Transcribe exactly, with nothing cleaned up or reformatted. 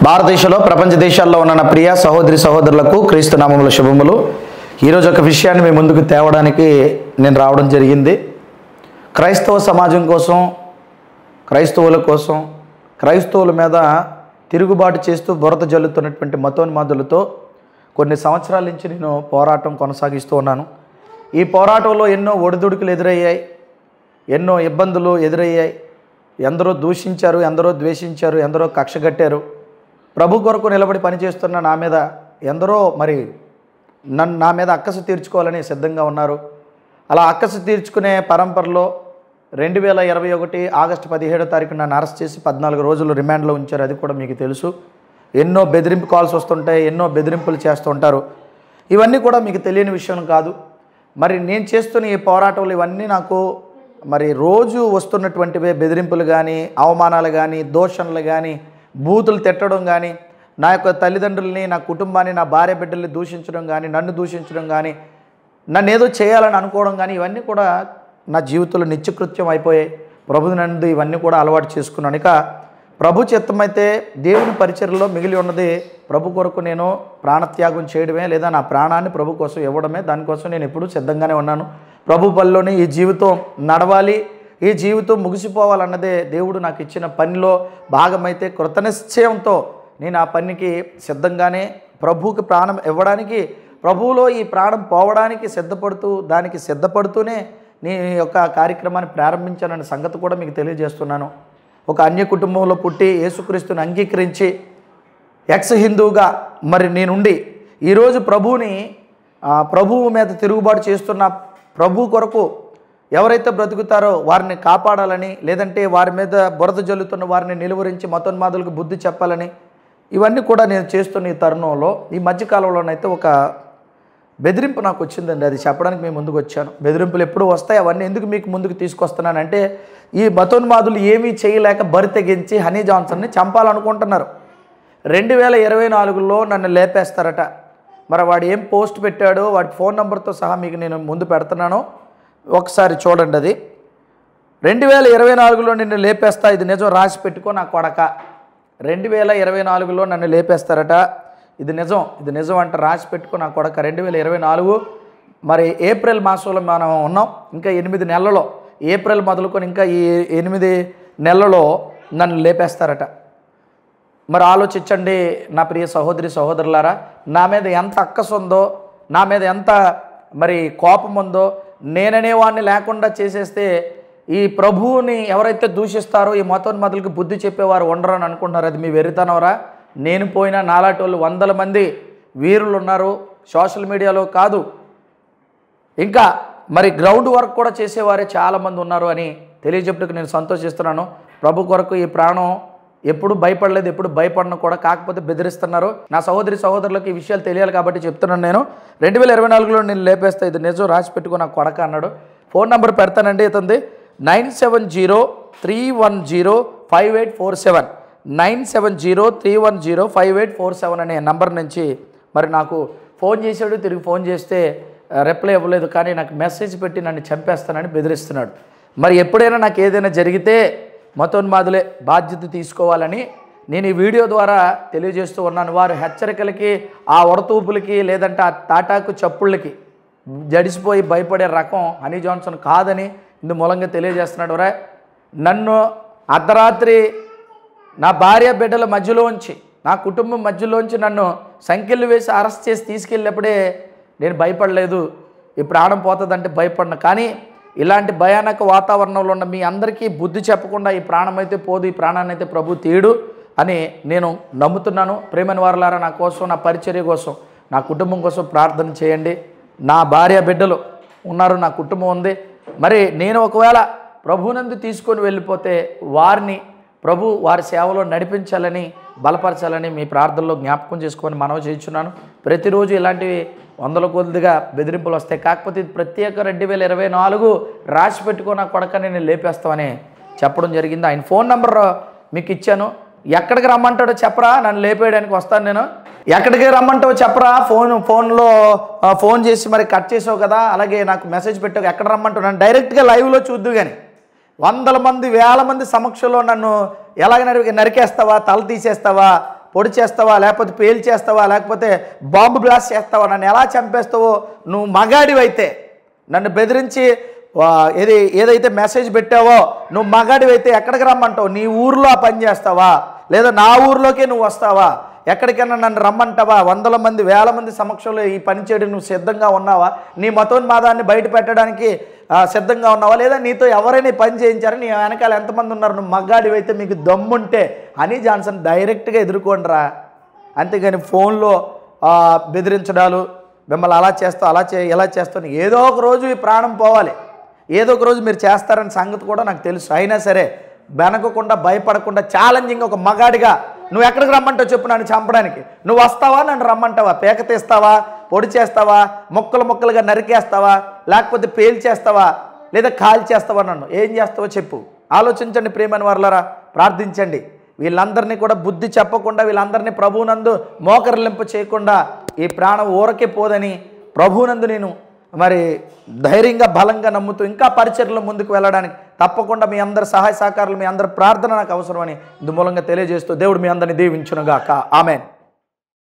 భారతదేశంలో ప్రపంచ దేశాల్లో ఉన్న నా ప్రియ సహోదరి సహోదరులకు క్రీస్తు నామముల శుభములు. ఈరోజు ఒక విషయాన్ని మీ ముందుకు తేవడానికి నేను రావడం జరిగింది. క్రైస్తవ సమాజం కోసం, క్రైస్తవుల కోసం, క్రైస్తవుల మీద తిరుగుబాటు చేస్తూ బురద జల్లుతున్నటువంటి మతోన్మాదులతో కొన్ని సంవత్సరాల నుంచి నేను పోరాటం కొనసాగిస్తూ ఉన్నాను. ఈ పోరాటంలో ఎన్నో ఒడిదుడుకులు ఎదురయ్యాయి, ఎన్నో ఇబ్బందులు ఎదురయ్యాయి. ఎందరో దూషించారు, ఎందరో ద్వేషించారు, ఎందరో కక్షగట్టారు. ప్రభు కొరకు నిలబడి పనిచేస్తున్న నా మీద ఎందరో మరి నన్ను నా మీద అక్కసు తీర్చుకోవాలని సిద్ధంగా ఉన్నారు. అలా అక్కసు తీర్చుకునే పరంపరలో రెండు వేల ఇరవై ఒకటి ఆగస్టు పదిహేడో తారీఖు నన్ను అరెస్ట్ చేసి పద్నాలుగు రోజులు రిమాండ్లో ఉంచారు. అది కూడా మీకు తెలుసు. ఎన్నో బెదిరింపు కాల్స్ వస్తుంటాయి, ఎన్నో బెదిరింపులు చేస్తూ ఉంటారు. ఇవన్నీ కూడా మీకు తెలియని విషయం కాదు. మరి నేను చేస్తున్న ఈ పోరాటాలు ఇవన్నీ నాకు మరి రోజు వస్తున్నటువంటివే. బెదిరింపులు కానీ, అవమానాలు కానీ, దూషణలు కానీ, బూతులు తిట్టడం కానీ, నా యొక్క తల్లిదండ్రుల్ని, నా కుటుంబాన్ని, నా భార్య బిడ్డల్ని దూషించడం కానీ, నన్ను దూషించడం కానీ, నన్ను ఏదో చేయాలని అనుకోవడం కానీ, ఇవన్నీ కూడా నా జీవితంలో నిత్యకృత్యం అయిపోయాయి. ప్రభు నందు ఇవన్నీ కూడా అలవాటు చేసుకున్నాను. ఇక ప్రభు చిత్తమైతే దేవుని పరిచర్యలో మిగిలి ఉన్నది ప్రభు కొరకు నేను ప్రాణత్యాగం చేయడమే, లేదా నా ప్రాణాన్ని ప్రభు కోసం ఇవ్వడమే. దానికోసం నేను ఎప్పుడూ సిద్ధంగానే ఉన్నాను. ప్రభు పనిలోనే ఈ జీవితం నడవాలి, ఈ జీవితం ముగిసిపోవాలన్నదే దేవుడు నాకు ఇచ్చిన పనిలో భాగమైతే కృతనిశ్చయంతో నేను ఆ పనికి సిద్ధంగానే, ప్రభువుకి ప్రాణం ఇవ్వడానికి, ప్రభువులో ఈ ప్రాణం పోవడానికి సిద్ధపడుతూ దానికి సిద్ధపడుతూనే నేను యొక్క కార్యక్రమాన్ని ప్రారంభించానన్న సంగతి కూడా మీకు తెలియజేస్తున్నాను. ఒక అన్య కుటుంబంలో పుట్టి యేసుక్రీస్తుని అంగీకరించి ఎక్స్ హిందువుగా మరి నేనుండి ఈరోజు ప్రభువుని ప్రభువు మీద తిరుగుబాటు చేస్తున్న ప్రభు కొరకు ఎవరైతే బ్రతుకుతారో వారిని కాపాడాలని, లేదంటే వారి మీద బురద జల్లుతున్న వారిని నిలువరించి మతోన్మాదులకు బుద్ధి చెప్పాలని, ఇవన్నీ కూడా నేను చేస్తున్న ఈ తరుణంలో ఈ మధ్యకాలంలోనైతే ఒక బెదిరింపు నాకు వచ్చిందండి. అది చెప్పడానికి మేము ముందుకు వచ్చాను. బెదిరింపులు ఎప్పుడు వస్తాయి, అవన్నీ ఎందుకు మీకు ముందుకు తీసుకొస్తున్నానంటే, ఈ మతోన్మాదులు ఏమీ చేయలేక బరి తెగించి హనీ జాన్సన్ని చంపాలనుకుంటున్నారు. రెండు వేల ఇరవై నాలుగులో నన్ను లేపేస్తారట. మరి వాడు ఏం పోస్ట్ పెట్టాడో వాడి ఫోన్ నెంబర్తో సహా మీకు నేను ముందు పెడుతున్నాను, ఒకసారి చూడండి. అది రెండు వేల ఇరవై నాలుగులో నిన్ను లేపేస్తా, ఇది నిజం, రాసి పెట్టుకో నా కొడక. రెండు వేల ఇరవై నాలుగులో నన్ను లేపేస్తారట, ఇది నిజం, ఇది నిజం అంటే రాసి పెట్టుకో నా కొడక. రెండు వేల ఇరవై నాలుగు మరి ఏప్రిల్ మాసంలో మనం ఉన్నాం. ఇంకా ఎనిమిది నెలలలో, ఏప్రిల్ మొదలుకొని ఇంకా ఈ ఎనిమిది నెలలలో నన్ను లేపేస్తారట. మరి ఆలోచించండి నా ప్రియ సహోదరి సహోదరులారా, నా మీద ఎంత అక్కసు ఉందో, నా మీద ఎంత మరి కోపం ఉందో. నేననేవాడిని లేకుండా చేసేస్తే ఈ ప్రభువుని ఎవరైతే దూషిస్తారో, ఈ మతోన్మాదులకు బుద్ధి చెప్పేవారు ఉండరు అని అనుకుంటున్నారు. అది మీ వెర్రితనవరా? నేను పోయినా నాలాంటి వాళ్ళు వందల మంది వీరులు ఉన్నారు సోషల్ మీడియాలో. కాదు, ఇంకా మరి గ్రౌండ్ వర్క్ కూడా చేసేవారే చాలామంది ఉన్నారు అని తెలియజెప్పడానికి నేను సంతోషిస్తున్నాను. ప్రభు కొరకు ఈ ప్రాణం ఎప్పుడు భయపడలేదు, ఎప్పుడు భయపడను కూడా. కాకపోతే బెదిరిస్తున్నారు. నా సహోదరి సహోదరులకు ఈ విషయాలు తెలియాలి కాబట్టి చెప్తున్నాను. నేను రెండు వేల ఇరవై నాలుగులో నేను లేపేస్తా, ఇది నిజం, రాసి పెట్టుకో నా కొడక అన్నాడు. ఫోన్ నెంబర్ పెడతానండి, ఇతంది nine seven zero three one zero five eight four seven nine seven zero three one zero five eight four seven అనే నంబర్ నుంచి మరి నాకు ఫోన్ చేశాడు. తిరిగి ఫోన్ చేస్తే రిప్లై ఇవ్వలేదు, కానీ నాకు మెసేజ్ పెట్టి నన్ను చంపేస్తానని బెదిరిస్తున్నాడు. మరి ఎప్పుడైనా నాకు ఏదైనా జరిగితే మతోన్మాదులే బాధ్యత తీసుకోవాలని నేను ఈ వీడియో ద్వారా తెలియజేస్తూ ఉన్నాను. వారు హెచ్చరికలకి, ఆ వడతూపులకి, లేదంటే ఆ తాటాకు చప్పుళ్ళకి జడిసిపోయి భయపడే రకం హనీ జాన్సన్ కాదని ఇందు మూలంగా తెలియజేస్తున్నాడు. రా, నన్ను అర్ధరాత్రి నా భార్య బిడ్డల మధ్యలోంచి, నా కుటుంబం మధ్యలోంచి నన్ను సంఖ్యలు వేసి అరెస్ట్ చేసి తీసుకెళ్ళినప్పుడే నేను భయపడలేదు. ఈ ప్రాణం పోతుందంటే భయపడిన. కానీ ఇలాంటి భయానక వాతావరణంలో ఉన్న మీ అందరికీ బుద్ధి చెప్పకుండా ఈ ప్రాణం అయితే పోదు, ఈ ప్రాణాన్ని అయితే ప్రభు తీయడు అని నేను నమ్ముతున్నాను. ప్రేమని వారలారా, నా కోసం, నా పరిచర్య కోసం, నా కుటుంబం కోసం ప్రార్థన చేయండి. నా భార్య బిడ్డలు ఉన్నారు, నా కుటుంబం ఉంది. మరి నేను ఒకవేళ ప్రభునందు తీసుకొని వెళ్ళిపోతే వారిని ప్రభు వారి సేవలో నడిపించాలని, బలపరచాలని మీ ప్రార్థనలో జ్ఞాపకం చేసుకొని మనవి చేయించున్నాను. ప్రతిరోజు ఇలాంటివి వందల కొద్దిగా బెదిరింపులు వస్తాయి. కాకపోతే ఇది ప్రత్యేక రెండు వేల ఇరవై నాలుగు రాసి పెట్టుకో నా కొడక, నేను లేపేస్తామని చెప్పడం జరిగింది. ఆయన ఫోన్ నెంబర్ మీకు ఇచ్చాను. ఎక్కడికి రమ్మంటాడో చెప్పరా, నన్ను లేపేయడానికి వస్తాను నేను. ఎక్కడికి రమ్మంటావో చెప్పరా, ఫోన్ ఫోన్లో ఫోన్ చేసి మరి కట్ చేసావు కదా, అలాగే నాకు మెసేజ్ పెట్టావు, ఎక్కడ రమ్మంటావు, నన్ను డైరెక్ట్గా లైవ్లో చూద్దు. కానీ వందల మంది వేల మంది సమక్షంలో నన్ను ఎలాగ నరికి నరికేస్తావా, తల తీసేస్తావా, పొడి చేస్తావా, లేకపోతే పేల్ చేస్తావా, లేకపోతే బాంబు బ్లాస్ట్ చేస్తావా, నన్ను ఎలా చంపేస్తావో, నువ్వు మగాడివైతే నన్ను బెదిరించి ఏది ఏదైతే మెసేజ్ పెట్టావో నువ్వు మగాడివైతే ఎక్కడికి రమ్మంటావు? నీ ఊర్లో ఆ పని చేస్తావా, లేదా నా ఊర్లోకే నువ్వు వస్తావా? ఎక్కడికైనా నన్ను రమ్మంటావా? వందల మంది వేల మంది సమక్షంలో ఈ పని చేయడం నువ్వు సిద్ధంగా ఉన్నావా? నీ మతోన్మాదాన్ని బయట పెట్టడానికి సిద్ధంగా ఉన్నావా? లేదా నీతో ఎవరైనా పని చేయించారని నీ వెనకాల ఎంతమంది ఉన్నారు? నువ్వు మగ్గాడివైతే మీకు దమ్ముంటే హనీ జాన్సన్ డైరెక్ట్గా ఎదుర్కోండిరా. అంతేగాని ఫోన్లో బెదిరించడాలు, మిమ్మల్ని అలా చేస్తావు, అలా చే ఎలా చేస్తావు, ఏదో ఒక రోజు ఈ ప్రాణం పోవాలి, ఏదో ఒక రోజు మీరు చేస్తారని సంగతి కూడా నాకు తెలుసు. అయినా సరే వెనకకుండా భయపడకుండా ఛాలెంజింగ్ ఒక మగాడిగా నువ్వు ఎక్కడికి రమ్మంటావు చెప్పు నన్ను చంపడానికి? నువ్వు వస్తావా, నన్ను రమ్మంటావా? పేక తీస్తావా, పొడి చేస్తావా, ముక్కలు ముక్కలుగా నరికేస్తావా, లేకపోతే పేల్చేస్తావా, లేదా కాల్ చేస్తావా? నన్ను ఏం చేస్తావో చెప్పు. ఆలోచించండి ప్రియమైన వారలారా, ప్రార్థించండి. వీళ్ళందరినీ కూడా బుద్ధి చెప్పకుండా, వీళ్ళందరినీ ప్రభువునందు మోకరిలింపు చేయకుండా ఈ ప్రాణం ఊరకే పోదని ప్రభువునందు నేను మరి ధైర్యంగా బలంగా నమ్ముతూ ఇంకా పరిచర్యలో ముందుకు వెళ్ళడానికి తప్పకుండా మీ అందరి సహాయ సహకారాలు, మీ అందరి ప్రార్థన నాకు అవసరమని ఇందు మూలంగా తెలియజేస్తూ దేవుడు మీ అందరిని దీవించునుగాక. ఆమేన్.